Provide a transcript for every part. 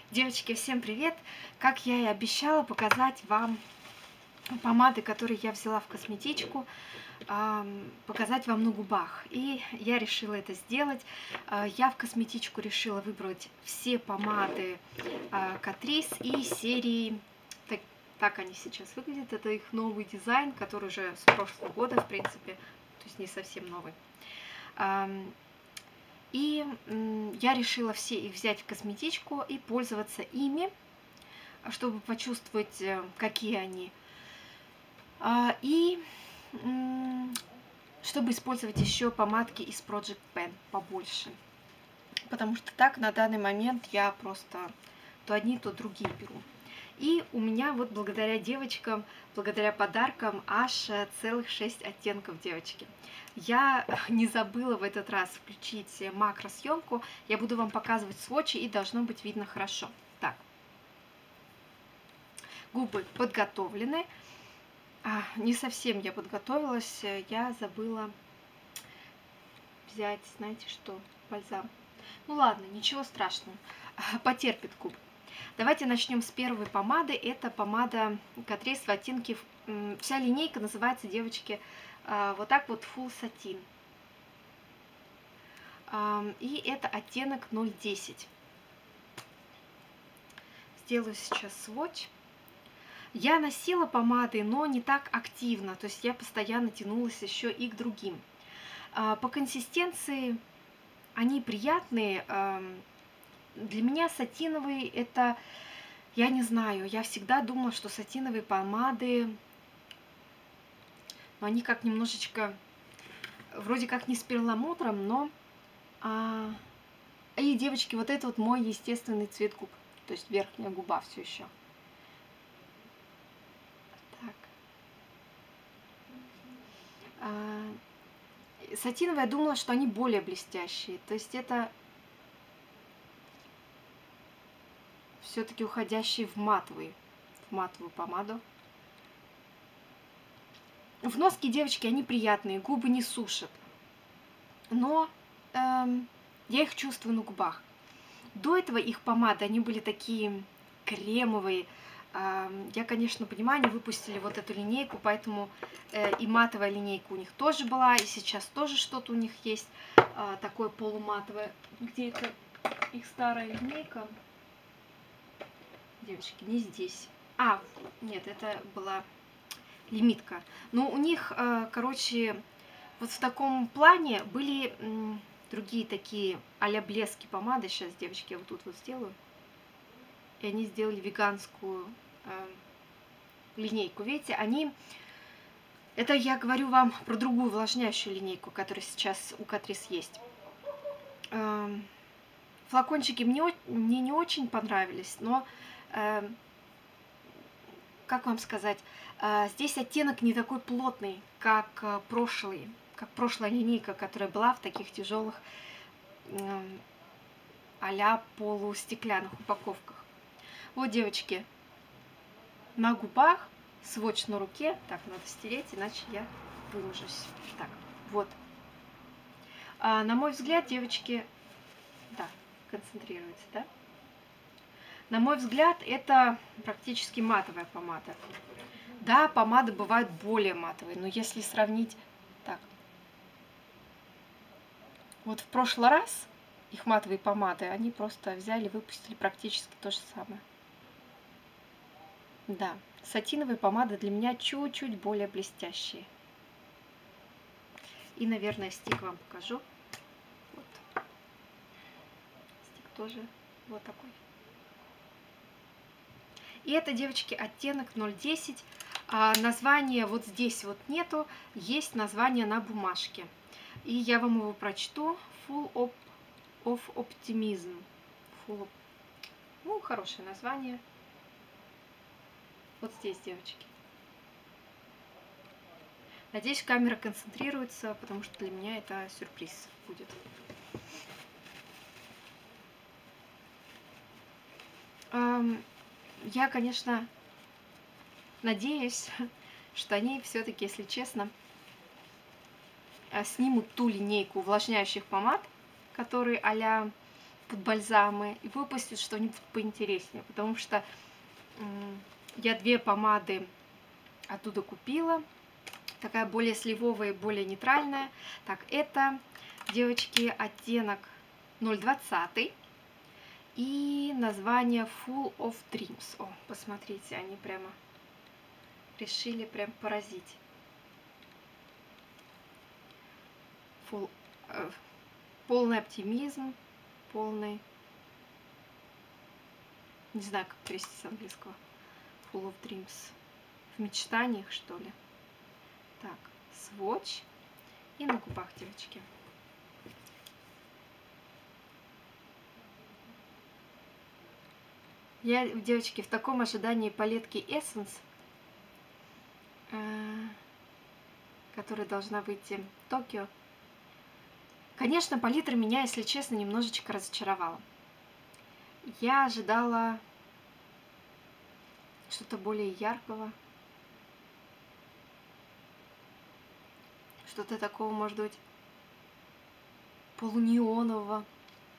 Девочки, всем привет! Как я и обещала, показать вам помады, которые я взяла в косметичку, показать вам на губах. И я решила это сделать. Я в косметичку решила выбрать все помады Catrice и серии, так они сейчас выглядят. Это их новый дизайн, который уже с прошлого года, в принципе, то есть не совсем новый. И я решила все их взять в косметичку и пользоваться ими, чтобы почувствовать, какие они. И чтобы использовать еще помадки из Project Pan побольше. Потому что так на данный момент я просто то одни, то другие беру. И у меня вот благодаря девочкам, благодаря подаркам аж целых 6 оттенков, девочки. Я не забыла в этот раз включить макросъемку. Я буду вам показывать сводчи, и должно быть видно хорошо. Так, губы подготовлены. Не совсем я подготовилась. Я забыла взять, знаете что, бальзам. Ну ладно, ничего страшного. Потерпит губы. Давайте начнем с первой помады. Это помада Catrice в оттенке. Вся линейка называется, девочки, вот так вот Full Satin. И это оттенок 010. Сделаю сейчас сводч. Я носила помады, но не так активно. То есть я постоянно тянулась еще и к другим. По консистенции они приятные. Для меня сатиновый это, я не знаю, я всегда думала, что сатиновые помады, но они как немножечко, вроде как не с перламутром, но... И, девочки, вот это вот мой естественный цвет губ, то есть верхняя губа все еще. Так. Сатиновые, я думала, что они более блестящие, то есть это... все-таки уходящие в матовую помаду. В носке, девочки, они приятные, губы не сушат. Но я их чувствую на губах. До этого их помады, они были такие кремовые. Я, конечно, понимаю, они выпустили вот эту линейку, поэтому и матовая линейка у них тоже была, и сейчас тоже что-то у них есть такое полуматовое. Где это их старая линейка? Девочки, не здесь. Нет, это была лимитка. Но у них, короче, вот в таком плане были другие такие а-ля блески помады. Сейчас, девочки, я вот тут вот сделаю. И они сделали веганскую линейку. Видите, они... Это я говорю вам про другую увлажняющую линейку, которая сейчас у Catrice есть. Флакончики мне не очень понравились, но... как вам сказать, здесь оттенок не такой плотный, как прошлая линейка, которая была в таких тяжелых а-ля полустеклянных упаковках. Вот, девочки, на губах, сводч на руке. Так, надо стереть, иначе я выложусь. Так, вот. На мой взгляд, девочки, да, концентрируется, да? На мой взгляд, это практически матовая помада. Да, помады бывают более матовые, но если сравнить... Так. Вот в прошлый раз их матовые помады, они просто взяли и выпустили практически то же самое. Да, сатиновые помады для меня чуть-чуть более блестящие. И, наверное, стик вам покажу. Вот. Стик тоже вот такой. И это, девочки, оттенок 010. Название вот здесь вот нету, есть название на бумажке. И я вам его прочту. Full of Optimism. Ну, хорошее название. Вот здесь, девочки. Надеюсь, камера концентрируется, потому что для меня это сюрприз будет. Я, конечно, надеюсь, что они все-таки, если честно, снимут ту линейку увлажняющих помад, которые а-ля под бальзамы и выпустит что-нибудь поинтереснее, потому что я 2 помады оттуда купила. Такая более сливовая, более нейтральная. Так, это, девочки, оттенок 020 и название Full of Dreams. О, посмотрите, они прямо решили прям поразить. Полный оптимизм, полный, не знаю, как перевести с английского. Full of Dreams. В мечтаниях, что ли. Так, свотч. И на губах, девочки. Я, девочки, в таком ожидании палетки Essence, которая должна выйти в Токио. Конечно, палитра меня, если честно, немножечко разочаровала. Я ожидала что-то более яркого. Что-то такого, может быть, полунеонового.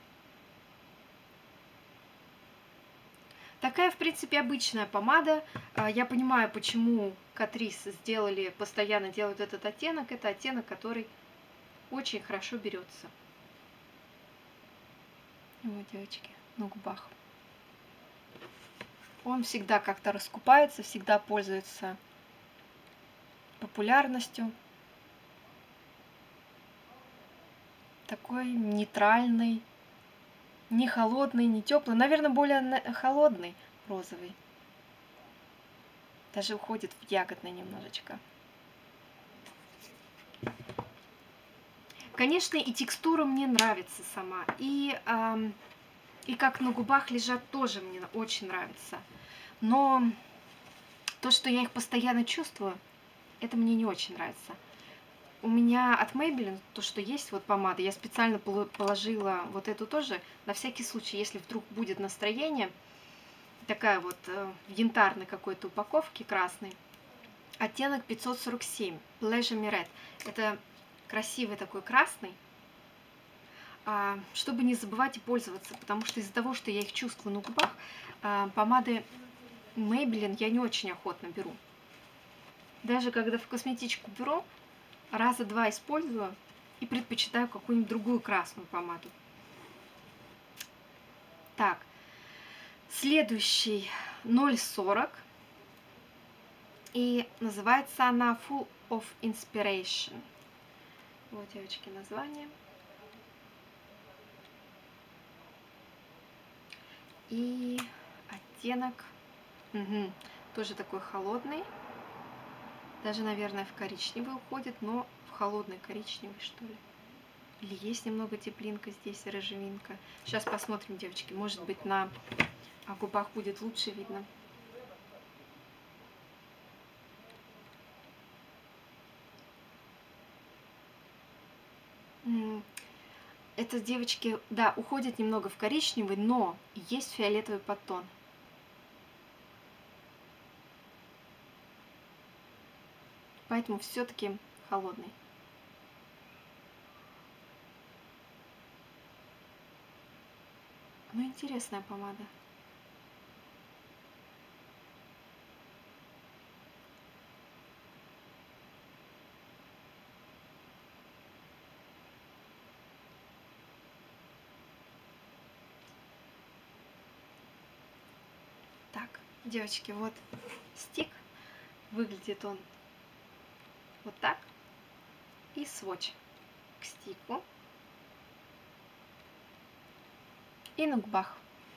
Такая, в принципе, обычная помада. Я понимаю, почему Catrice постоянно делают этот оттенок. Это оттенок, который очень хорошо берется. Вот, девочки, на губах. Он всегда как-то раскупается, всегда пользуется популярностью. Такой нейтральный, не холодный, не теплый. Наверное, более холодный розовый. Даже уходит в ягодный немножечко. Конечно, и текстура мне нравится сама. И как на губах лежат, тоже мне очень нравится. Но то, что я их постоянно чувствую, это мне не очень нравится. У меня от Maybelline, то, что есть, вот помада, я специально положила вот эту тоже, на всякий случай, если вдруг будет настроение, такая вот в янтарной какой-то упаковке, красной, оттенок 547, Pleasure Me Red. Это красивый такой красный, чтобы не забывать и пользоваться, потому что из-за того, что я их чувствую на губах, помады Maybelline я не очень охотно беру. Даже когда в косметичку беру, раза 2 использую и предпочитаю какую-нибудь другую красную помаду. Так, следующий 0,40. И называется она Full of Inspiration. Вот, девочки, название. И оттенок тоже такой холодный. Даже, наверное, в коричневый уходит, но в холодный коричневый, что ли. Или есть немного теплинка здесь, рыжевинка. Сейчас посмотрим, девочки. Может быть, на губах будет лучше видно. Это, девочки, да, уходит немного в коричневый, но есть фиолетовый подтон. Поэтому все-таки холодный. Ну, интересная помада. Так, девочки, вот стик. Выглядит он вот так. И свотч к стику. И на губах.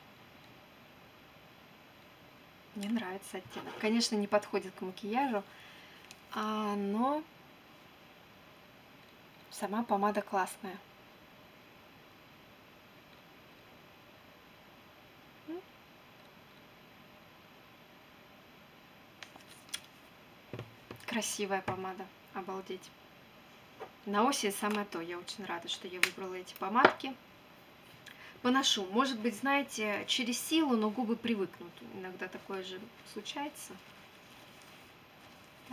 Мне нравится оттенок. Конечно, не подходит к макияжу, но сама помада классная. Красивая помада. Обалдеть. На осень самое то. Я очень рада, что я выбрала эти помадки. Поношу. Может быть, знаете, через силу, но губы привыкнут. Иногда такое же случается. Так.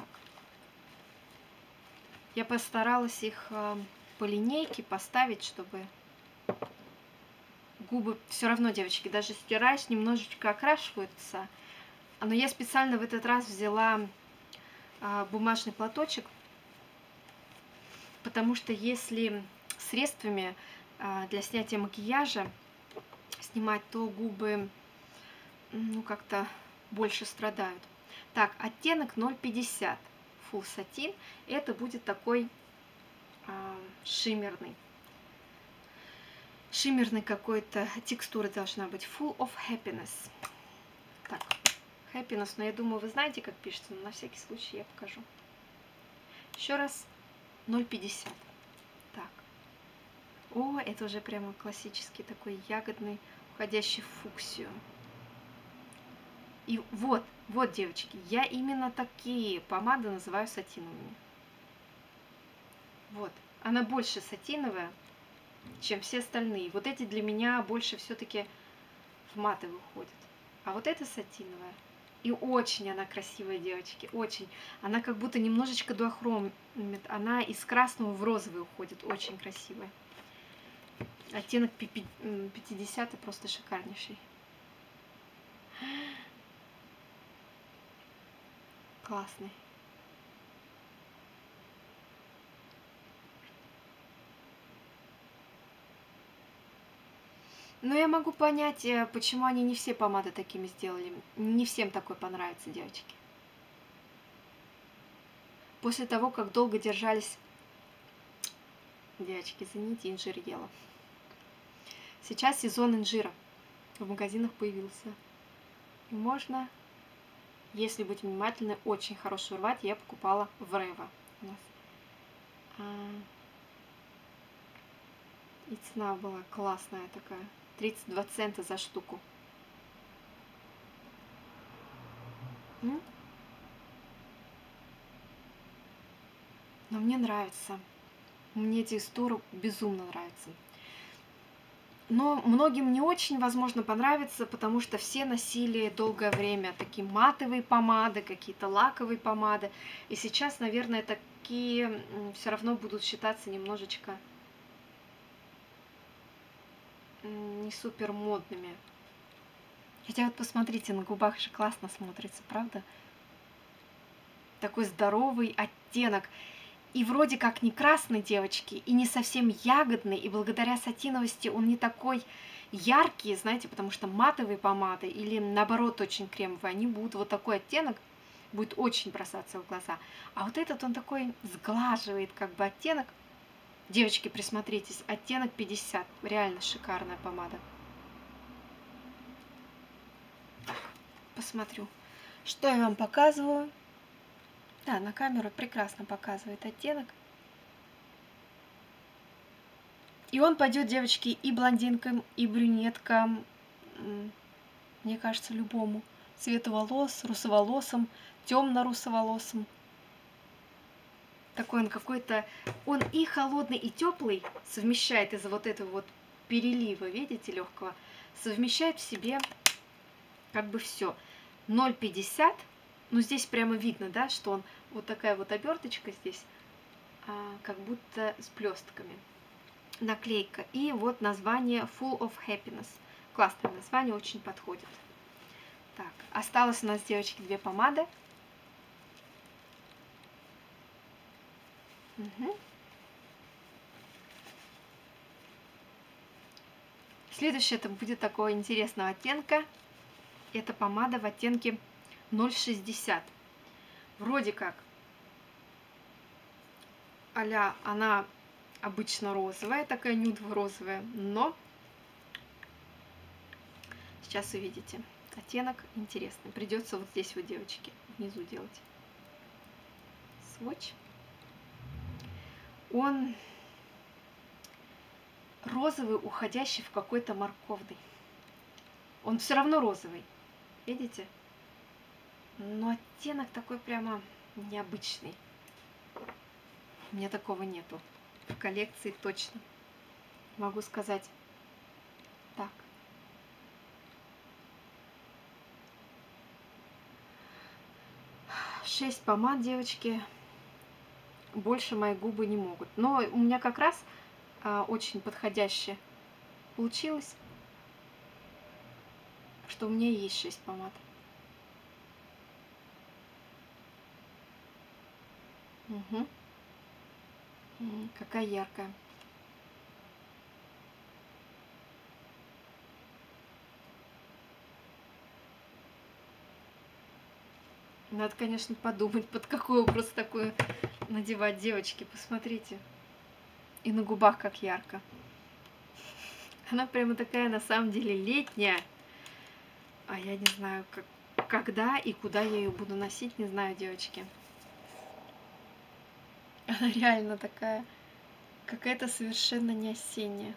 Я постаралась их по линейке поставить, чтобы губы все равно, девочки, даже стираешь, немножечко окрашиваются. Но я специально в этот раз взяла бумажный платочек, потому что если средствами для снятия макияжа снимать, то губы, ну, как-то больше страдают. Так, оттенок 050 Full Satin. Это будет такой шиммерный. Шиммерный какой-то, текстура должна быть. Full of Happiness. Так, Happiness, но я думаю, вы знаете, как пишется, но на всякий случай я покажу. Еще раз 050. Так. О, это уже прямо классический такой ягодный, уходящий в фуксию. И вот, девочки, я именно такие помады называю сатиновыми. Вот, она больше сатиновая, чем все остальные. Вот эти для меня больше все-таки в матовый уходят. А вот эта сатиновая. И очень она красивая, девочки, очень. Она как будто немножечко дуохромит. Она из красного в розовый уходит. Очень красивая. Оттенок 50 просто шикарнейший. Классный. Но я могу понять, почему они не все помады такими сделали. Не всем такой понравится, девочки. После того, как долго держались... Девочки, извините, инжир ела. Сейчас сезон инжира. В магазинах появился. И можно, если быть внимательной, очень хорошую рвать. Я покупала в Рево у нас. И цена была классная такая. 32 цента за штуку. Но мне нравится. Мне текстура безумно нравится. Но многим не очень, возможно, понравится, потому что все носили долгое время такие матовые помады, какие-то лаковые помады. И сейчас, наверное, такие все равно будут считаться немножечко не супер модными. Хотя вот посмотрите, на губах же классно смотрится, правда? Такой здоровый оттенок. И вроде как не красный, девочки, и не совсем ягодный, и благодаря сатиновости он не такой яркий, знаете, потому что матовые помады или наоборот очень кремовые, они будут вот такой оттенок, будет очень бросаться в глаза. А вот этот он такой сглаживает как бы оттенок. Девочки, присмотритесь, оттенок 50, реально шикарная помада. Посмотрю, что я вам показываю. Да, на камеру прекрасно показывает оттенок. И он пойдет, девочки, и блондинкам, и брюнеткам, мне кажется, любому цвету волос, русоволосым, темно-русоволосым. Такой он какой-то, он и холодный, и теплый, совмещает из-за вот этого вот перелива, видите, легкого, совмещает в себе как бы все. 0,50, ну здесь прямо видно, да, что он вот такая вот оберточка здесь, как будто с блестками. Наклейка. И вот название Full of Happiness. Классное название, очень подходит. Так, осталось у нас, девочки, две помады. Угу. Следующее это будет такого интересного оттенка. Это помада в оттенке 0,60. Вроде как а-ля она обычно розовая, такая нюдово-розовая, но сейчас увидите. Оттенок интересный. Придется вот здесь вот, девочки, внизу делать свотч. Он розовый, уходящий в какой-то морковный. Он все равно розовый. Видите? Но оттенок такой прямо необычный. У меня такого нету. В коллекции точно. Могу сказать так. Шесть помад, девочки. Больше мои губы не могут. Но у меня как раз очень подходяще получилось. что у меня есть 6 помад. Угу. Какая яркая. Надо, конечно, подумать, под какой образ такой надевать, девочки. Посмотрите. И на губах как ярко. Она прямо такая, на самом деле, летняя. А я не знаю, когда и куда я ее буду носить, не знаю, девочки. Она реально такая, какая-то совершенно не осенняя.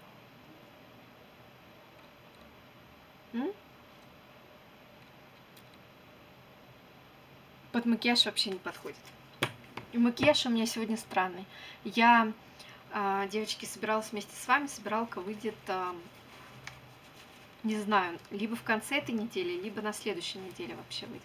Под макияж вообще не подходит. И макияж у меня сегодня странный. Я, девочки, собиралась вместе с вами, собиралка выйдет, не знаю, либо в конце этой недели, либо на следующей неделе вообще выйдет.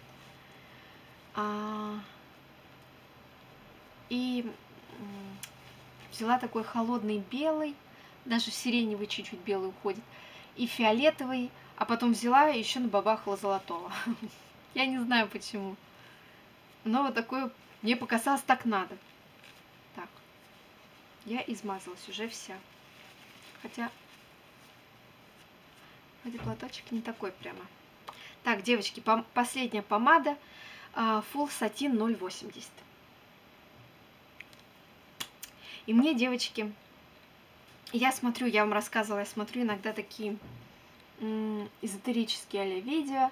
И взяла такой холодный белый, даже сиреневый чуть-чуть белый уходит, и фиолетовый, а потом взяла и еще набабахала золотого. Я не знаю почему. Но вот такой, мне показалось, так надо. Так, я измазалась уже вся. Хотя платочек не такой прямо. Так, девочки, последняя помада Full Satin 0,80. И мне, девочки, я смотрю, я вам рассказывала, я смотрю иногда такие эзотерические а-ля видео.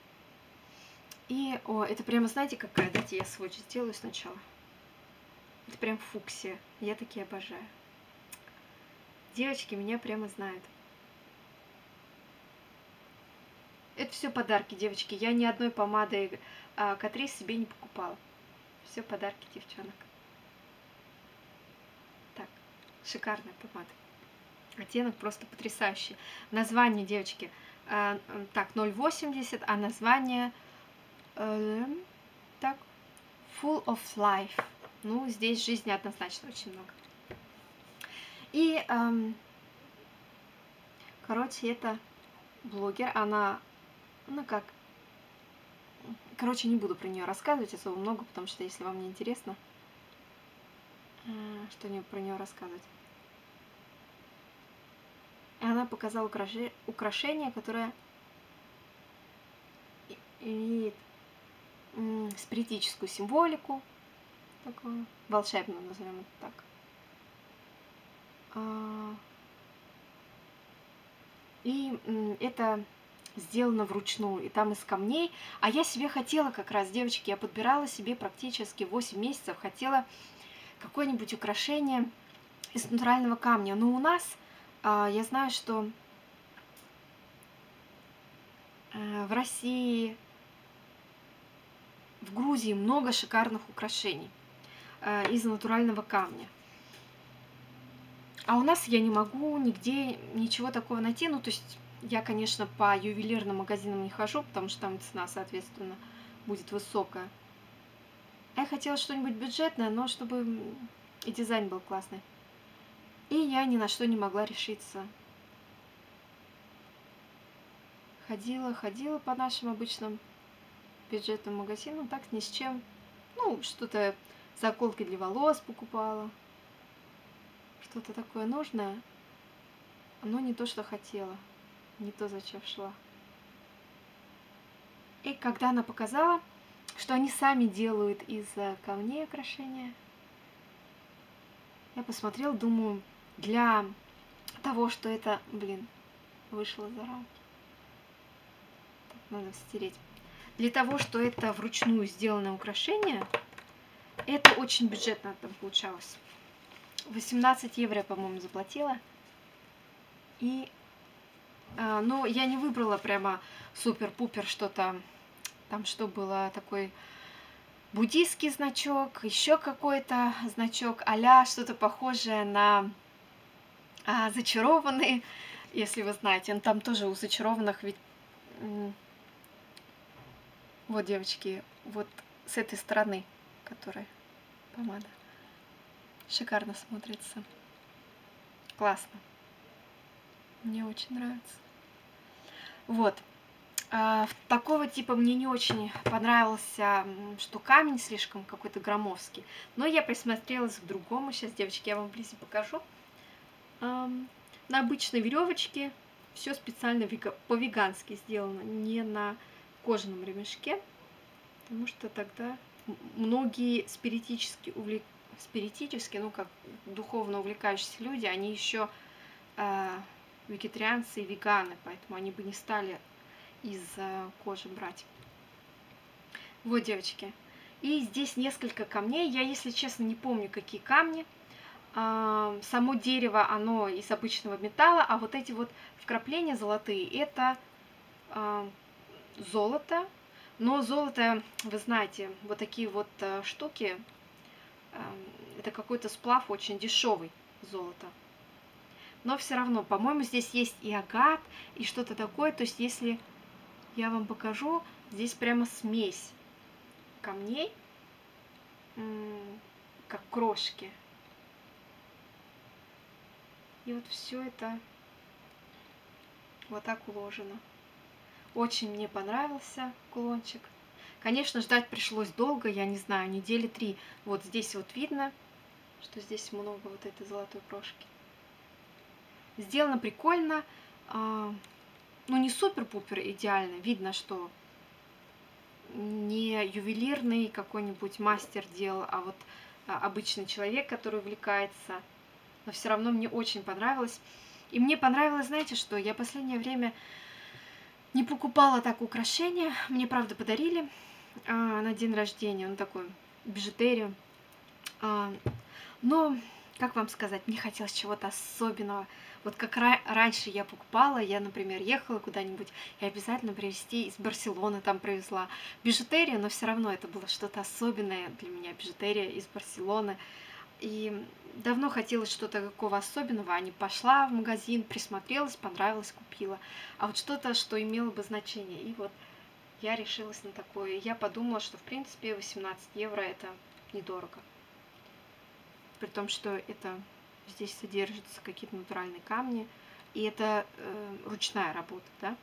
И, это прямо, знаете, какая? Дайте я сводч сделаю сначала. Это прям фуксия. Я такие обожаю. Девочки меня прямо знают. Это все подарки, девочки. Я ни одной помады Catrice себе не покупала. Все подарки девчонок. Так, шикарная помада. Оттенок просто потрясающий. Название, девочки, так, 0,80, а название так, Full of Life. Ну, здесь жизни однозначно очень много. И, короче, это блогер, она, ну как, короче, не буду про нее рассказывать особо много, потому что, если вам не интересно, что мне про нее рассказывать. Она показала украшение, которое имеет спиритическую символику, такую волшебную, назовем это так. И это сделано вручную, и там из камней. А я себе хотела как раз, девочки, я подбирала себе практически 8 месяцев, хотела какое-нибудь украшение из натурального камня. Но у нас, я знаю, что в России, в Грузии много шикарных украшений из натурального камня. А у нас я не могу нигде ничего такого найти. Ну, то есть я, конечно, по ювелирным магазинам не хожу, потому что там цена, соответственно, будет высокая. А я хотела что-нибудь бюджетное, но чтобы и дизайн был классный. И я ни на что не могла решиться. Ходила по нашим обычным бюджетным магазинам, так ни с чем. Ну, что-то, заколки для волос покупала. Что-то такое нужное, но не то, что хотела, не то, зачем шла. И когда она показала, что они сами делают из камней украшения, я посмотрела, думаю, для того, что это, вышло за рамки. Так, надо стереть. Для того, что это вручную сделанное украшение, это очень бюджетно там получалось. 18 евро я, по-моему, заплатила. И, но я не выбрала прямо супер-пупер что-то, там что было, такой буддийский значок, еще какой-то значок, а-ля что-то похожее на зачарованные, если вы знаете. Но там тоже у зачарованных ведь... Вот, девочки, вот с этой стороны, которая помада. Шикарно смотрится. Классно. Мне очень нравится. Вот. Такого типа мне не очень понравился, что камень слишком какой-то громоздкий. Но я присмотрелась к другому. Сейчас, девочки, я вам вблизи покажу. На обычной веревочке все специально по-вегански сделано, не на кожаном ремешке, потому что тогда многие спиритически, ну как духовно увлекающиеся люди, они еще вегетарианцы и веганы, поэтому они бы не стали из кожи брать. Вот, девочки. И здесь несколько камней. Я, если честно, не помню, какие камни. Само дерево, оно из обычного металла, а вот эти вот вкрапления золотые, это золото. Но золото, вы знаете, вот такие вот штуки, это какой-то сплав очень дешевый золото. Но все равно, по-моему, здесь есть и агат, и что-то такое. То есть, если я вам покажу, здесь прямо смесь камней, как крошки. И вот все это вот так уложено. Очень мне понравился кулончик. Конечно, ждать пришлось долго, я не знаю, недели 3. Вот здесь вот видно, что здесь много вот этой золотой крошки. Сделано прикольно. Ну, не супер-пупер идеально. Видно, что не ювелирный какой-нибудь мастер делал, а вот обычный человек, который увлекается. Но все равно мне очень понравилось. И мне понравилось, знаете что, я в последнее время не покупала так украшения. Мне, правда, подарили на день рождения. Он такой, бижутерию. Но, как вам сказать, мне хотелось чего-то особенного. Вот как раньше я покупала, я, например, ехала куда-нибудь и обязательно привезти из Барселоны, там привезла бижутерию, но все равно это было что-то особенное для меня, бижутерия из Барселоны. И давно хотелось что-то такого особенного, а не пошла в магазин, присмотрелась, понравилось, купила. А вот что-то, что имело бы значение. И вот я решилась на такое. Я подумала, что в принципе 18 евро это недорого. При том, что это здесь содержатся какие-то натуральные камни. И это ручная работа, да?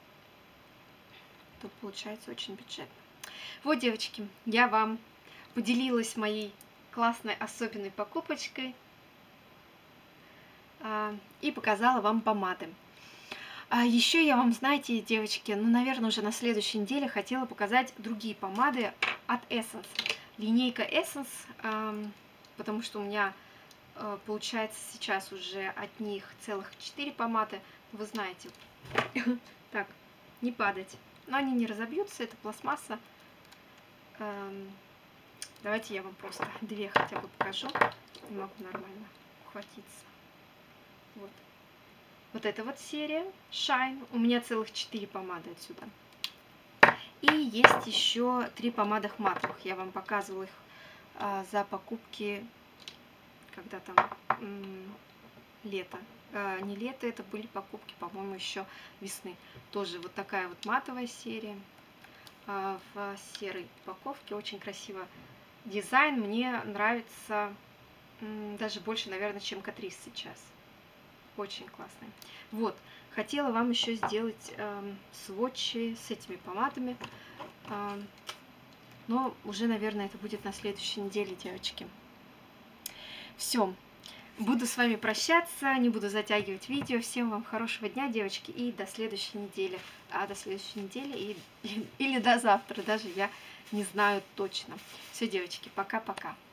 Тут получается очень бюджетно. Вот, девочки, я вам поделилась моей классной особенной покупочкой и показала вам помады. Еще я вам, знаете, девочки, ну, наверное, уже на следующей неделе хотела показать другие помады от Essence. Линейка Essence, потому что у меня получается сейчас уже от них целых 4 помады. Вы знаете, так, не падать. Но они не разобьются, это пластмасса. Давайте я вам просто 2 хотя бы покажу. Не могу нормально ухватиться. Вот. Вот эта вот серия Shine. У меня целых 4 помады отсюда. И есть еще 3 помадах матовых. Я вам показывала их за покупки, когда там лето. Не лето, это были покупки, по-моему, еще весны. Тоже вот такая вот матовая серия в серой упаковке. Очень красиво. Дизайн мне нравится даже больше, наверное, чем Catrice сейчас. Очень классный. Вот, хотела вам еще сделать сводчи с этими помадами. Но уже, наверное, это будет на следующей неделе, девочки. Все. Буду с вами прощаться, не буду затягивать видео. Всем вам хорошего дня, девочки, и до следующей недели. До следующей недели или до завтра, даже я не знаю точно. Все, девочки, пока-пока.